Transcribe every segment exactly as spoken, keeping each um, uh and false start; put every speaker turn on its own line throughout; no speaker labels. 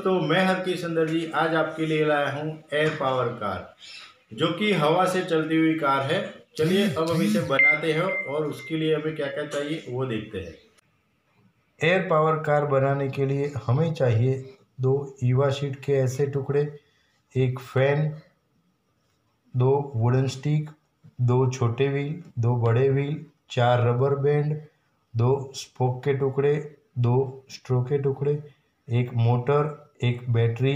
दोस्तों, मैं हरकी सुंदर जी आज आपके लिए लाया हूँ एयर पावर कार, जो कि हवा से चलती हुई कार है। चलिए अब हम इसे बनाते हैं और उसके लिए हमें क्या क्या चाहिए वो देखते हैं। एयर पावर कार बनाने के लिए हमें चाहिए दो ईवा शीट के ऐसे टुकड़े, एक फैन, दो वुडन स्टिक, दो छोटे व्हील, दो बड़े व्हील, चार रबर बैंड, दो स्पोक के टुकड़े, दो स्ट्रो के टुकड़े, एक मोटर, एक बैटरी,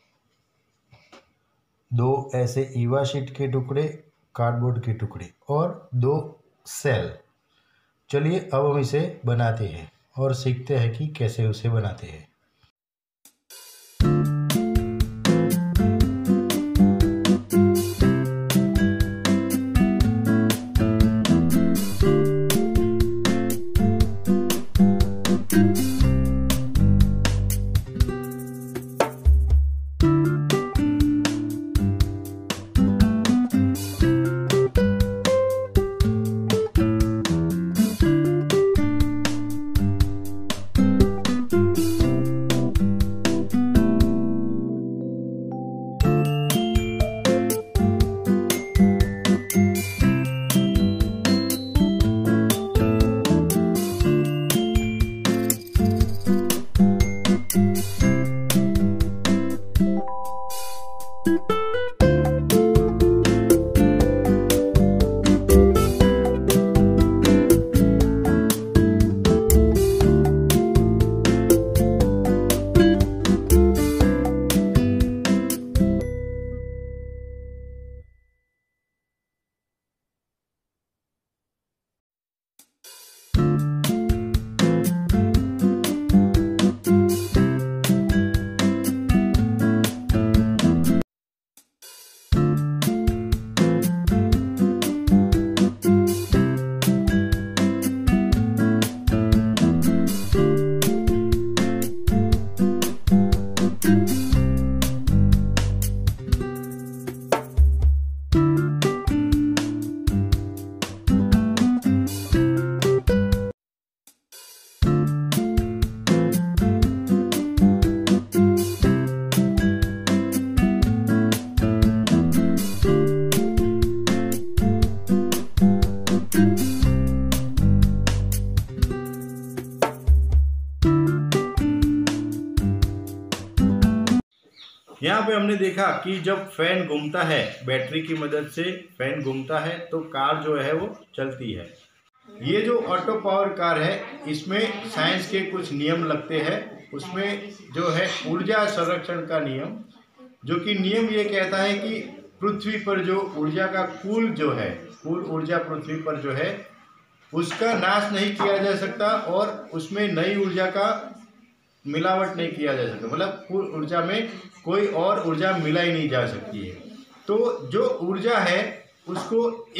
दो ऐसे ईवा शीट के टुकड़े, कार्डबोर्ड के टुकड़े और दो सेल। चलिए अब हम इसे बनाते हैं और सीखते हैं कि कैसे उसे बनाते हैं। यहाँ पे हमने देखा कि जब फैन घूमता है, बैटरी की मदद से फैन घूमता है तो कार जो है वो चलती है। ये जो ऑटो पावर कार है, इसमें साइंस के कुछ नियम लगते हैं। उसमें जो है ऊर्जा संरक्षण का नियम, जो कि नियम ये कहता है कि पृथ्वी पर जो ऊर्जा का कुल जो है कुल ऊर्जा पृथ्वी पर जो है उसका नाश नहीं किया जा सकता और उसमें नई ऊर्जा का मिलावट नहीं किया जा सकता। मतलब कुल ऊर्जा में कोई और ऊर्जा मिला ही नहीं जा सकती है। तो जो ऊर्जा है उसको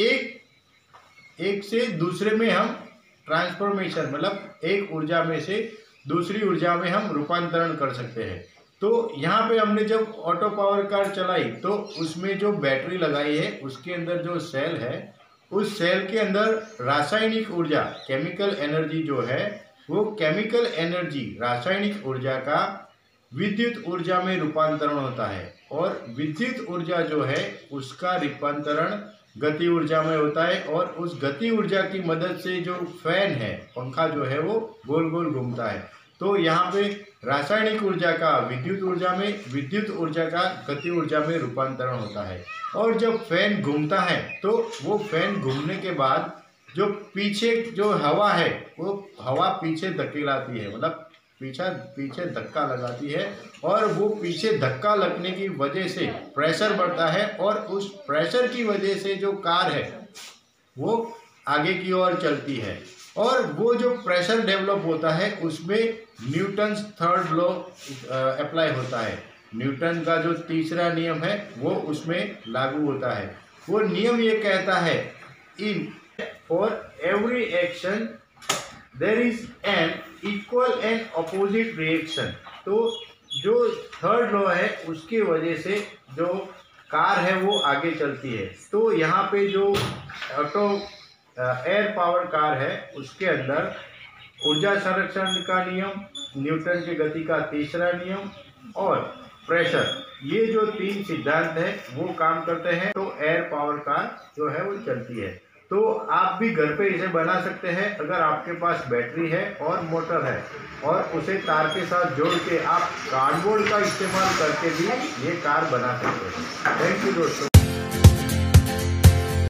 एक एक से दूसरे में हम ट्रांसफॉर्मेशन, मतलब एक ऊर्जा में से दूसरी ऊर्जा में हम रूपांतरण कर सकते हैं। तो यहाँ पे हमने जब ऑटो पावर कार चलाई तो उसमें जो बैटरी लगाई है उसके अंदर जो सेल है, उस सेल के अंदर रासायनिक ऊर्जा, केमिकल एनर्जी जो है वो केमिकल एनर्जी रासायनिक ऊर्जा का विद्युत ऊर्जा में रूपांतरण होता है और विद्युत ऊर्जा जो है उसका रूपांतरण गति ऊर्जा में होता है और उस गति ऊर्जा की मदद से जो फैन है, पंखा जो है वो गोल गोल घूमता है। तो यहाँ पे रासायनिक ऊर्जा का विद्युत ऊर्जा में, विद्युत ऊर्जा का गति ऊर्जा में रूपांतरण होता है। और जब फैन घूमता है तो वो फैन घूमने के बाद जो पीछे जो हवा है वो हवा पीछे धकेलाती है, मतलब पीछा पीछे धक्का लगाती है और वो पीछे धक्का लगने की वजह से प्रेशर बढ़ता है और उस प्रेशर की वजह से जो कार है वो आगे की ओर चलती है। और वो जो प्रेशर डेवलप होता है उसमें न्यूटन्स थर्ड लॉ अप्लाई होता है। न्यूटन का जो तीसरा नियम है वो उसमें लागू होता है। वो नियम ये कहता है, in for every action there is an equal and opposite reaction. तो जो थर्ड लॉ है उसकी वजह से जो कार है वो आगे चलती है। तो यहाँ पे जो ऑटो एयर पावर कार है उसके अंदर ऊर्जा संरक्षण का नियम, न्यूटन की गति का तीसरा नियम और प्रेशर, ये जो तीन सिद्धांत है वो काम करते हैं तो एयर पावर कार जो है वो चलती है। तो आप भी घर पे इसे बना सकते हैं अगर आपके पास बैटरी है और मोटर है, और उसे तार के साथ जोड़ के आप कार्डबोर्ड का इस्तेमाल करके भी ये कार बना सकते हैं। थैंक यू दोस्तों।